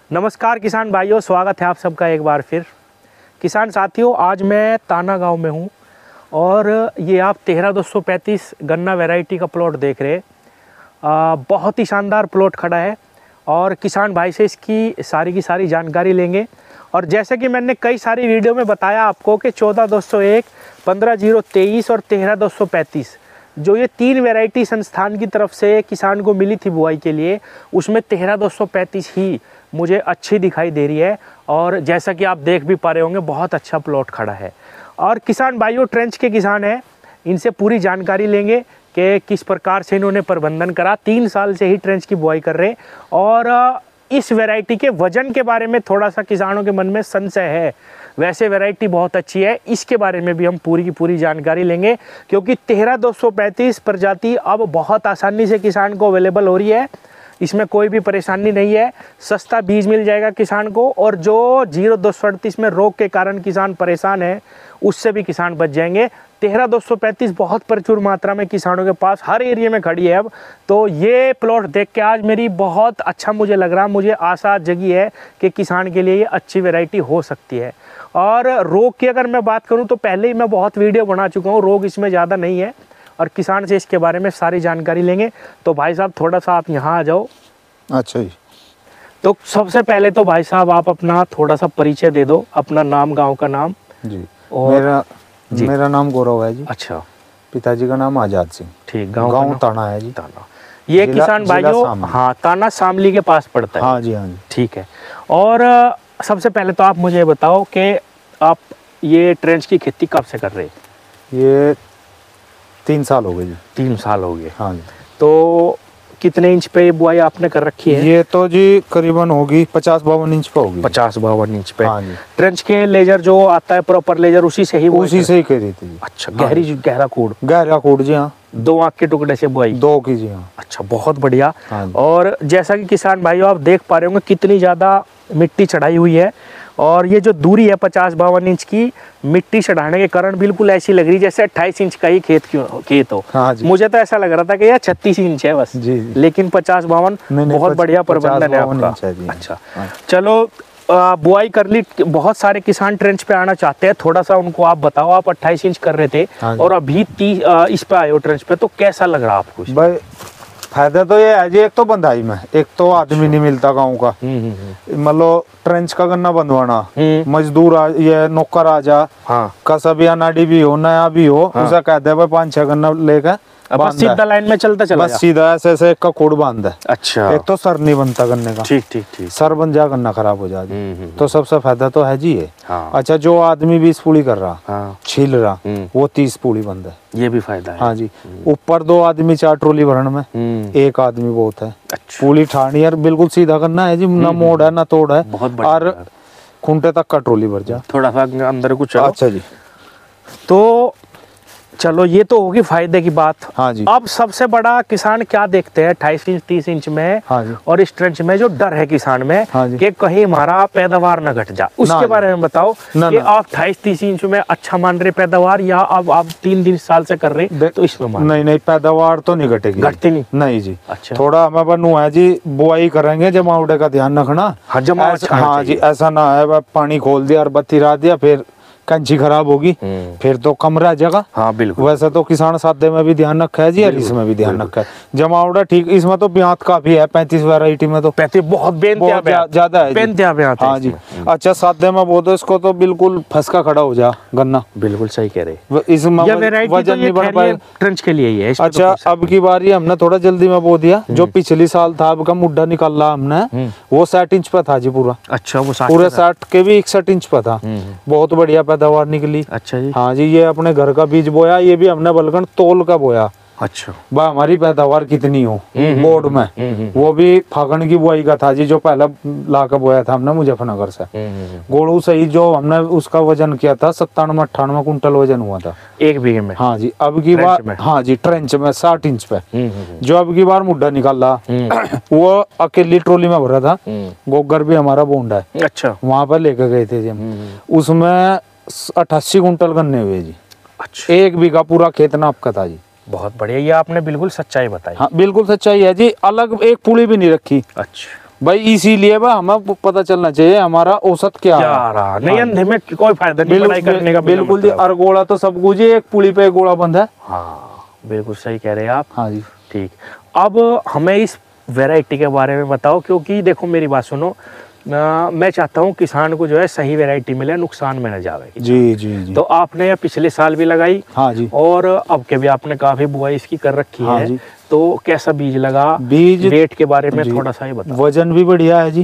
नमस्कार किसान भाइयों, स्वागत है आप सबका एक बार फिर। किसान साथियों, आज मैं ताना गांव में हूं और ये आप 13235 गन्ना वैरायटी का प्लॉट देख रहे हैं। बहुत ही शानदार प्लॉट खड़ा है और किसान भाई से इसकी सारी की सारी जानकारी लेंगे। और जैसे कि मैंने कई सारी वीडियो में बताया आपको कि 14201, 15023 और 13235 जो ये 3 वैरायटी संस्थान की तरफ से किसान को मिली थी बुआई के लिए, उसमें 13235 ही मुझे अच्छी दिखाई दे रही है। और जैसा कि आप देख भी पा रहे होंगे, बहुत अच्छा प्लॉट खड़ा है। और किसान भाइयों ट्रेंच के किसान हैं, इनसे पूरी जानकारी लेंगे कि किस प्रकार से इन्होंने प्रबंधन करा। 3 साल से ही ट्रेंच की बुआई कर रहे हैं और इस वैरायटी के वजन के बारे में थोड़ा सा किसानों के मन में संशय है। वैसे वैरायटी बहुत अच्छी है, इसके बारे में भी हम पूरी की पूरी जानकारी लेंगे, क्योंकि 13235 प्रजाति अब बहुत आसानी से किसान को अवेलेबल हो रही है। इसमें कोई भी परेशानी नहीं है, सस्ता बीज मिल जाएगा किसान को। और जो 0238 में रोग के कारण किसान परेशान है, उससे भी किसान बच जाएंगे। 13235 बहुत प्रचुर मात्रा में किसानों के पास हर एरिया में खड़ी है अब। तो ये प्लॉट देख के आज मेरी बहुत अच्छा मुझे लग रहा, मुझे आशा जगी है कि किसान के लिए ये अच्छी वैरायटी हो सकती है। और रोग की अगर मैं बात करूं तो पहले ही मैं बहुत वीडियो बना चुका हूं, रोग इसमें ज़्यादा नहीं है और किसान से इसके बारे में सारी जानकारी लेंगे। तो भाई साहब थोड़ा सा आप यहाँ आ जाओ। अच्छा जी। तो सबसे पहले तो भाई साहब आप अपना थोड़ा सा परिचय दे दो, अपना नाम, गांव का नाम। जी, और मेरा नाम गौरव है जी। अच्छा, पिताजी का नाम आजाद सिंह। ठीक। गांव ताना है जी। ताना, ये किसान भाइयों, हाँ, ताना शामली के पास पड़ता है। हाँ जी, हाँ जी। ठीक है। और सबसे पहले तो आप मुझे बताओ कि आप ये ट्रेंच की खेती कब से कर रहे हैं? ये 3 साल हो गए जी। 3 साल हो गए। हाँ जी। तो कितने इंच पे बुआई आपने कर रखी है? ये तो जी करीबन होगी 50-52 इंच पे होगी। 50-52 इंच पे। हाँ जी। ट्रेंच के लेजर जो आता है, प्रॉपर लेजर, उसी से ही करी थी जी। अच्छा, गहरा कूड़। गहरा कूड़ जी, हाँ। 2 आंख के टुकड़े से बुआई? 2 की जी, हाँ। अच्छा, बहुत बढ़िया। हाँ जी। और जैसा कि किसान भाइयों आप देख पा रहे होंगे कितनी ज़्यादा मिट्टी चढ़ाई हुई है। और ये जो दूरी है 50-52 इंच की, मिट्टी चढ़ाने के कारण बिल्कुल ऐसी लग रही जैसे 28 इंच का ही खेत हो। हाँ जी। मुझे तो ऐसा लग रहा था कि यार 36 इंच है बस। जी। लेकिन 50-52 बहुत बढ़िया प्रबंधन है आपका। अच्छा, चलो बुआई कर ली। बहुत सारे किसान ट्रेंच पे आना चाहते हैं, थोड़ा सा उनको आप बताओ। आप 28 इंच कर रहे थे और अभी 30 इस पे आए हो ट्रेंच पे, तो कैसा लग रहा आपको? भाई फायदा तो ये है जी, एक तो बंधाई में, एक तो आदमी नहीं मिलता गाँव का। मतलब ट्रेंच का गन्ना बंधवाना, मजदूर ये नौकर आ जा, हाँ, कसा भी अनाड़ी भी हो, नया भी हो, उसे कहते हैं 5-6 गन्ना लेकर बस सीधा लाइन में चलता चला बस सीधा ऐसे ऐसे का कोड बांध है। अच्छा। एक तो सर नहीं बनता गन्ने का। ठीक ठीक ठीक। सर बन जा, गन्ना खराब हो जाए। तो सबसे फायदा तो है जी ये। हाँ। अच्छा, जो आदमी 20 पूली कर रहा, हाँ, छील रहा, वो 30 पूली बंद है। ये भी फायदा है। हाँ जी। ऊपर 2 आदमी 4 ट्रोली भरण में, 1 आदमी बहुत है। अच्छा। पूली ठानी यार बिल्कुल सीधा करना है जी, ना मोड़ है ना तोड़ है। बहुत और खूंटे तक का ट्रोली भर जा। थोड़ा सा अंदर कुछ। अच्छा जी। तो चलो, ये तो होगी फायदे की बात। हाँ जी। अब सबसे बड़ा किसान क्या देखते हैं 28 इंच 30 इंच में? हाँ जी। और इस ट्रेंच में जो डर है किसान में, हाँ जी, कि कहीं हमारा पैदावार ना घट जा, उसके बारे में बताओ। कि आप 28-30 इंच में अच्छा मान रहे पैदावार, या अब आप 3 साल से कर रहे तो इसमें नहीं, पैदावार तो नहीं घटेगी। घटती नहीं जी। अच्छा। थोड़ा हमें बनू है जी, बुआई करेंगे, जमावड़े का ध्यान रखना। हाँ, जमावट। हाँ जी, ऐसा ना है पानी खोल दिया और बत्ती रा दिया, फिर कंची खराब होगी, फिर तो कम रह जाएगा। हाँ बिल्कुल। वैसे तो किसान सादे में भी ध्यान रखा है जी, और इसमें भी ध्यान रखा है। जमावड़ा ठीक, इसमें तो ब्यात काफी है। 35 वैरायटी में तो 35 बहुत ज्यादा है। हाँ जी। अच्छा, सादे में बोल दो इसको तो बिल्कुल फसका खड़ा हो जा गन्ना। बिल्कुल सही कह रहे। इसमें वजन नहीं बढ़ पाए, ट्रेंच के लिए ही है। अच्छा, अब की बार ये हमने थोड़ा जल्दी में बो दिया। जो पिछली साल था, अब का मुड्ढा निकाला हमने, वो 60 इंच पे था जी पूरा। अच्छा, वो पूरे 60 के भी 61 इंच पे था। बहुत बढ़िया पैदावार निकली। अच्छा जी। हाँ जी, ये अपने घर का बीज बोया, ये भी हमने बलगन तोल का बोया। अच्छा, बा हमारी पैदावार कितनी हो बोर्ड में, वो भी फागण की बुआई का था जी, जो पहला ला कर बोया था हमने मुजफ्फरनगर से। गोड़ू सही जो हमने उसका वजन किया था 97-98 कुंटल वजन हुआ था 1 बीघे में। हाँ जी। अब की बार, हाँ जी, ट्रेंच में 60 इंच पे जो अब की बार मुड्ढा निकाला, वो अकेली ट्रोली में भरा था। गोगर भी हमारा बोंड है। अच्छा, वहां पर लेकर गए थे जी हम। उसमें 88 कुंटल गन्ने हुए जी। अच्छा, 1 बीघा पूरा खेत नाप का था जी। बहुत बढ़िया, ये आपने बिल्कुल सच्चाई बताई। हाँ बिल्कुल सच्चाई है जी, अलग एक पुली भी नहीं रखी। अच्छा, भाई इसीलिए भाई हमें पता चलना चाहिए हमारा औसत क्या रहा। नहीं अंधे में कोई फायदा नहीं पढ़ाई करने का। बिल्कुल जी, और गोला तो सब कुछ एक पुली पे गोला बंद है। हाँ बिल्कुल सही कह रहे हैं आप। हाँ जी ठीक, अब हमें इस वैरायटी के बारे में बताओ, क्योंकि देखो मेरी बात सुनो, मैं चाहता हूँ किसान को जो है सही वैरायटी मिले, नुकसान में न जावे। जी जी जी। तो आपने यह पिछले साल भी लगाई। हाँ जी। और अब के भी आपने काफी बुआई इसकी कर रखी है जी। तो कैसा बीज लगा, बीज वेट के बारे में थोड़ा सा ही बताओ। वजन भी बढ़िया है जी,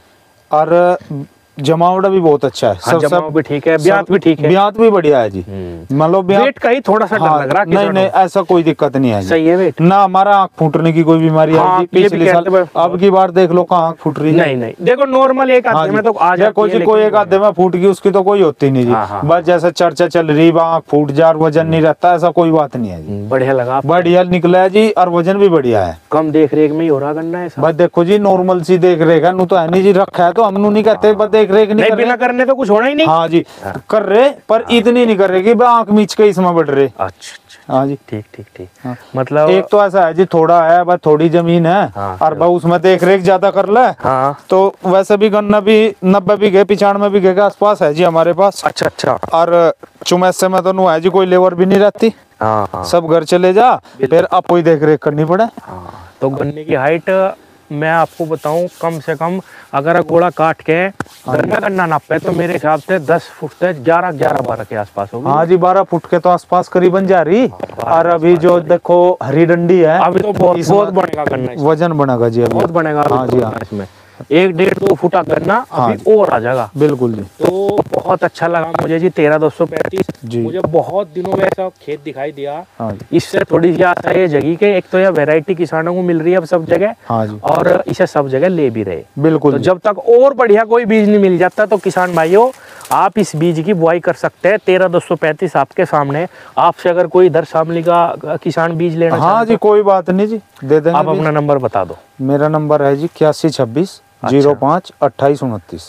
और जमावड़ा भी बहुत अच्छा है। हाँ, जमाव भी ठीक है, ब्यात भी ठीक है, ब्यात भी बढ़िया है जी। मतलब वेट का ही थोड़ा सा डर लग रहा है। नहीं नहीं ऐसा कोई दिक्कत नहीं है, सही है वेट ना। हमारा आँख फूटने की कोई बीमारी है पिछले साल, अब की बार देख लो कहाँ आँख फूट रही है। नहीं नहीं देखो नॉर्मल एक आधे में तो आ जाती है, कोई एक आधे में फूट गई उसकी तो कोई होती नहीं जी। बस जैसे चर्चा चल रही आँख फूट जा, वजन नहीं रहता, ऐसा कोई बात नहीं है जी। बढ़िया लगा, बढ़िया निकला है जी, और वजन भी बढ़िया है। कम देख रेख में ही हो रहा करना है। बस देखो जी नॉर्मल सी देख रेख है, तो है नहीं जी, रखा है तो हम नहीं कहते बस देख रेख नहीं करने तो कुछ होना ही नहीं। हाँ जी कर रहे, पर इतनी नहीं कर रहे कि आँख मीच के इसमें बढ़ रहे। अच्छा हाँ जी ठीक ठीक ठीक। हाँ। मतलब एक तो ऐसा है जी, थोड़ा है बस, थोड़ी जमीन है। हाँ, और बस उसमें देख रेख ज्यादा कर ले। हाँ। तो वैसे भी गन्ना भी 90 बीघे 95 बीघे के आसपास है जी हमारे पास। अच्छा अच्छा। और चुमैसे में तो है जी कोई लेबर भी नहीं रहती। हाँ। सब घर चले जा, फिर अब कोई देख रेख करनी पड़े। तो गन्ने की हाइट मैं आपको बताऊं, कम से कम अगर गोला काट के गन्ना नापे तो मेरे हिसाब से 10 फुट से 11-12 के आसपास होगी। हाँ जी 12 फुट के तो आसपास करीबन जा रही। और अभी जो देखो हरी डंडी है, अभी तो बहुत बनेगा गन्ना, वजन बनेगा जी, अभी बहुत बनेगा। हाँ जी हाँ, इसमें 1-1.5-2 फुटा गन्ना अभी और आ जाएगा। बिल्कुल जी। तो बहुत अच्छा लगा मुझे जी 13-235 जी। मुझे बहुत दिनों में ऐसा खेत दिखाई दिया। हाँ, इससे थोड़ी सी आशा है जगह के, एक तो यह वैरायटी किसानों को मिल रही है अब सब जगह। हाँ जी। और इसे सब जगह ले भी रहे। बिल्कुल। तो जब तक और बढ़िया कोई बीज नहीं मिल जाता तो किसान भाइयों आप इस बीज की बुआई कर सकते हैं। 13-235 आपके सामने। आपसे अगर कोई इधर शामली का किसान बीज लेना, हाँ जी कोई बात नहीं जी, दे देंगे। आप अपना नंबर बता दो। मेरा नंबर है जी 8126 05 28 29।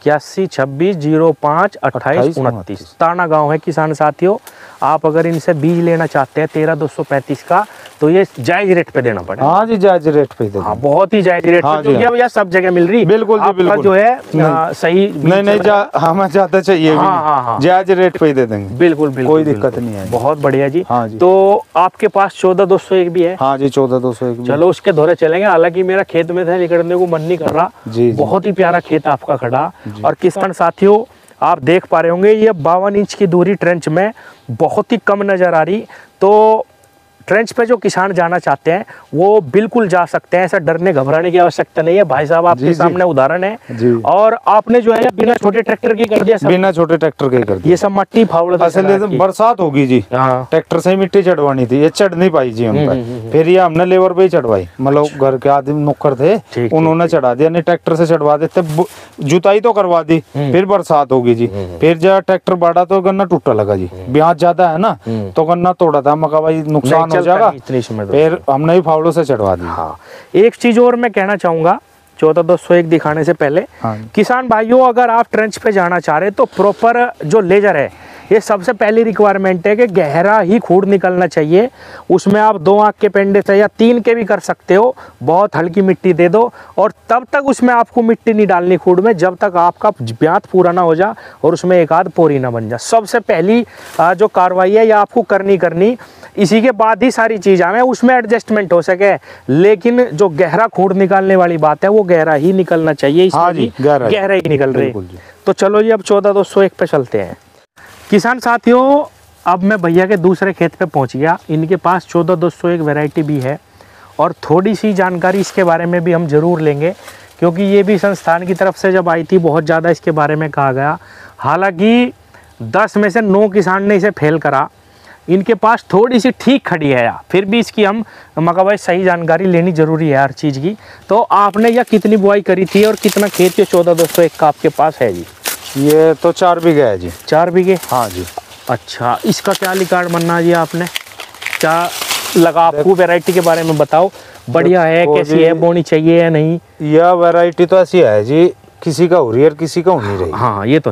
8126 05 28 29। ताना गांव है किसान साथियों। आप अगर इनसे बीज लेना चाहते हैं 13-235 का, तो ये जायज रेट पे देना पड़ेगा। हाँ जी जायज रेट पे देना। हाँ बहुत ही जायज रेट पे, क्योंकि अब यह सब जगह मिल रही। बिल्कुल जी बिल्कुल। जो है सही नहीं हमें ज्यादा चाहिए, जायज रेट पे दे देंगे। बिल्कुल बिल्कुल कोई दिक्कत नहीं है। बहुत बढ़िया जी। हाँ जी। तो आपके पास 14-201 भी है? हाँ जी 14-201। चलो उसके दौरे चलेंगे। हालांकि मेरा खेत में से निकलने को मन नहीं कर रहा। बहुत ही प्यारा खेत आपका खड़ा। और किसान साथियों आप देख पा रहे होंगे ये 52 इंच की दूरी ट्रेंच में बहुत ही कम नजर आ रही। तो ट्रेंच पे जो किसान जाना चाहते हैं वो बिल्कुल जा सकते हैं, ऐसा डरने घबराने की आवश्यकता नहीं है। भाई साहब आपके सामने उदाहरण है। और आपने जो है बिना छोटे ट्रैक्टर की कर दिया सब? बिना छोटे ट्रैक्टर के कर दिया। ये सब मट्टी फावड़ा बरसात होगी जी, ट्रैक्टर से ही मिट्टी चढ़वानी थी, ये चढ़ नहीं पाई जी हम पर। फिर ये हमने लेबर पे ही चढ़वाई, मतलब घर के आदमी नौकर थे उन्होंने चढ़ा दिया, नहीं ट्रैक्टर से चढ़वा देते। जुताई तो करवा दी, फिर बरसात होगी जी, फिर जब ट्रैक्टर बढ़ा तो गन्ना टूटा लगा जी। ब्याज ज्यादा है ना तो गन्ना तोड़ा था, मका भाई नुकसान हो जाएगा, फिर हमने ही फावड़ों से चढ़वा दी। हाँ। एक चीज और मैं कहना चाहूंगा 14-201 दिखाने से पहले, किसान भाइयों अगर आप ट्रेंच पे जाना चाह रहे तो प्रॉपर जो लेजर है, ये सबसे पहली रिक्वायरमेंट है कि गहरा ही खूड़ निकलना चाहिए। उसमें आप 2 आंख के पेंडे से या 3 के भी कर सकते हो। बहुत हल्की मिट्टी दे दो और तब तक उसमें आपको मिट्टी नहीं डालनी खूड़ में जब तक आपका ब्यात पूरा ना हो जा और उसमें एक आध पोरी ना बन जा। सबसे पहली जो कार्रवाई है ये आपको करनी। इसी के बाद ही सारी चीज आवे, उसमें एडजस्टमेंट हो सके, लेकिन जो गहरा खूड़ निकालने वाली बात है वो गहरा ही निकलना चाहिए। गहरा ही निकल रही। तो चलो जी अब 14-201 पे चलते हैं। किसान साथियों अब मैं भैया के दूसरे खेत पे पहुंच गया। इनके पास 14-201 वैरायटी भी है और थोड़ी सी जानकारी इसके बारे में भी हम जरूर लेंगे, क्योंकि ये भी संस्थान की तरफ से जब आई थी बहुत ज़्यादा इसके बारे में कहा गया। हालांकि 10 में से 9 किसान ने इसे फेल करा। इनके पास थोड़ी सी ठीक खड़ी है यार, फिर भी इसकी हम मगर भाई सही जानकारी लेनी जरूरी है हर चीज़ की। तो आपने यह कितनी बुआई करी थी और कितना खेत ये 14-201 का आपके पास है जी? ये तो 4 बीघे है जी। 4 बीघे? हाँ जी। अच्छा, इसका क्या रिकॉर्ड बनना जी आपने क्या लगा? आपको वैरायटी के बारे में बताओ, बढ़िया है कैसी है, बोनी चाहिए या नहीं? यह वैरायटी तो ऐसी है जी, किसी का हो रही है किसी का हो नहीं रही। हाँ ये तो है।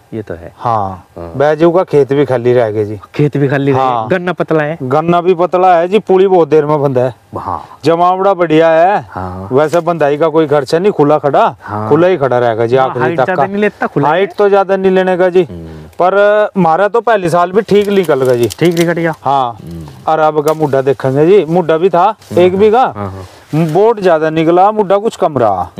ये तो है। हाँ, बैजू का खेत भी खाली रह गया जी। खेत भी खाली रह हाँ। गया। गन्ना पतला है। गन्ना भी पतला है जी, पुली बहुत देर में बंधा है। हाँ। जमावड़ा बढ़िया है। हाँ। वैसे बंधाई का कोई खर्चा नहीं, खुला खड़ा। हाँ। खुला ही खड़ा रहेगा जी आखिरी हाइट तक ज्यादा का। नहीं लेता, खुला हाइट तो ज्यादा नहीं लेने का जी, पर मारा तो पहले साल भी ठीक निकल गया जी। ठीक निकल गया। हाँ। और अब का मुड्ढा देखेंगे जी, मुड्ढा भी था 1 बीघा, बोट ज्यादा निकला, मुड्ढा कुछ कम रहा,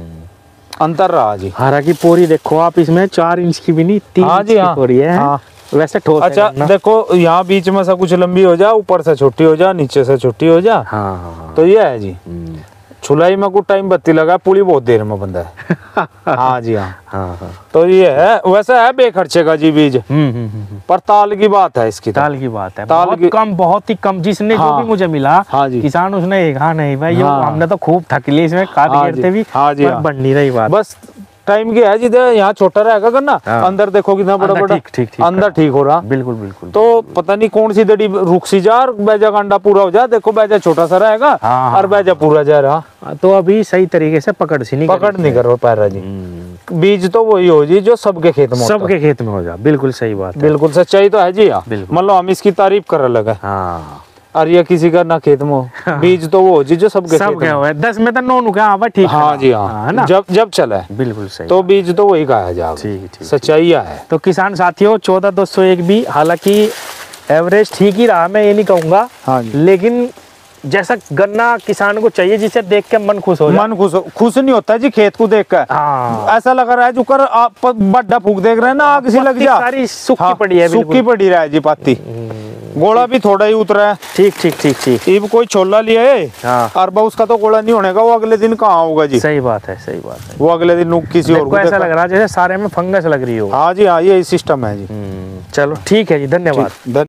अंतर रहा जी। हालांकि पोरी देखो आप, इसमें 4 इंच की भी नहीं, 3 हाँ इंच जी, की हाँ। पोरी है। हाँ। वैसे ठोस है अच्छा गन्ना। देखो, यहाँ बीच में से कुछ लंबी हो जा, ऊपर से छोटी हो जा, नीचे से छोटी हो जा। हाँ। तो ये है जी। छुलाई में कुछ टाइम बत्ती लगा, पुली बहुत देर में बंदा है। हाँ जी, हाँ। हाँ। तो ये है, वैसा है बेखर्चे का जी बीज। पर ताल की बात है इसकी। ताल की बात है, ताल बहुत की- कम, बहुत ही कम। जिसने जो हाँ। भी मुझे मिला, हाँ जी। किसान उसने एक हाँ नहीं भाई, हाँ। हमने तो खूब थक लिए इसमें, काट हाँ घेरते जी। भी, हाँ जी, पर हाँ। बन नहीं रही बात। बस टाइम की है जी, यहाँ छोटा रहेगा गन्ना, हाँ। अंदर देखो कितना बड़ा अंदर बड़ा, ठीक अंदर ठीक हो रहा। बिल्कुल बिल्कुल। तो पता नहीं कौन सी दड़ी रुक सी जा और बैजा का अंडा पूरा हो जा। देखो बैजा छोटा सा रहेगा। हाँ। और बैजा पूरा जा रहा। तो अभी सही तरीके से पकड़ सी नहीं पकड़ नहीं करो पैरा जी। बीज तो वही हो जी जो सबके खेत में होता है। सबके खेत में हो जा। बिल्कुल सही बात है। बिल्कुल सच्चाई तो है जी। यहाँ बिल्कुल। मतलब हम इसकी तारीफ कर लगा, हाँ। और ये किसी का ना खेत में हो। बीज तो वो हो जी जो सबके सब खेत क्या में। हुआ है, 10 में तो 9 नुका हाँ ठीक है। हाँ जी, हाँ, है ना। जब चला है बिल्कुल सही। तो बीज तो वही कहा जा। ठीक। सच्चाई है। तो किसान साथियों, 14201 भी हालांकि एवरेज ठीक ही रहा, मैं ये नहीं कहूँगा। हाँ जी। लेकिन जैसा गन्ना किसान को चाहिए, जिसे देख के मन खुश हो जाए। मन खुश नहीं होता जी खेत को देख कर। हाँ। ऐसा लग रहा है जो कर आप बड्डा फूक देख रहे हैं ना, आग सी लग पत्ती जा। सारी सूखी हाँ, पड़ी है। सूखी पड़ी रहा है जी पत्ती। गोला भी थोड़ा ही उतरा है। ठीक। ये कोई छोला लिया है। हाँ। और उसका तो गोला नहीं होने का, वो अगले दिन कहाँ होगा जी। सही बात है। वो अगले दिन किसी और देखो को ऐसा देखा। लग रहा है जैसे सारे में फंगस लग रही हो। हाँ जी, हाँ, यही सिस्टम है जी। चलो ठीक है जी, धन्यवाद।